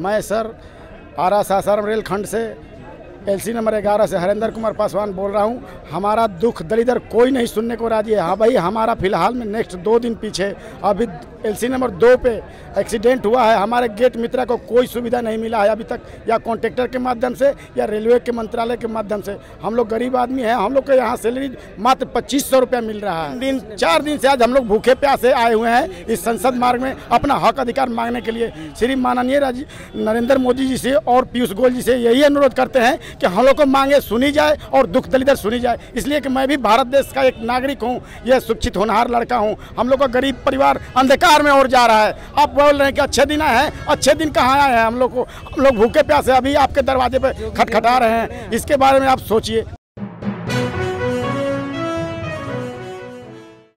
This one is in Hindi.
मैं सर आरा सासाराम रेलखंड से एलसी नंबर 11 से हरेंद्र कुमार पासवान बोल रहा हूं। हमारा दुख दलिदर कोई नहीं सुनने को राजी है। हाँ भाई, हमारा फिलहाल में नेक्स्ट 2 दिन पीछे अभी एलसी नंबर 2 पे एक्सीडेंट हुआ है। हमारे गेट मित्रा को कोई सुविधा नहीं मिला है अभी तक, या कॉन्ट्रैक्टर के माध्यम से या रेलवे के मंत्रालय के माध्यम से। हम लोग गरीब आदमी हैं, हम लोग को यहाँ सैलरी मात्र 2500 रुपया मिल रहा है। 4 दिन से आज हम लोग भूखे प्यासे आए हुए हैं इस संसद मार्ग में अपना हक अधिकार मांगने के लिए। श्री माननीय नरेंद्र मोदी जी से और पीयूष गोयल जी से यही अनुरोध करते हैं कि हम लोग को मांगे सुनी जाए और दुख दलिदर सुनी जाए। इसलिए कि मैं भी भारत देश का एक नागरिक हूँ, यह शिक्षित होनहार लड़का हूँ। हम लोग का गरीब परिवार अंधकार में और जा रहा है। आप बोल रहे हैं कि अच्छे दिन आए हैं, अच्छे दिन कहाँ आए हैं? हम लोग भूखे प्यासे अभी आपके दरवाजे पे खटखटा रहे हैं। इसके बारे में आप सोचिए।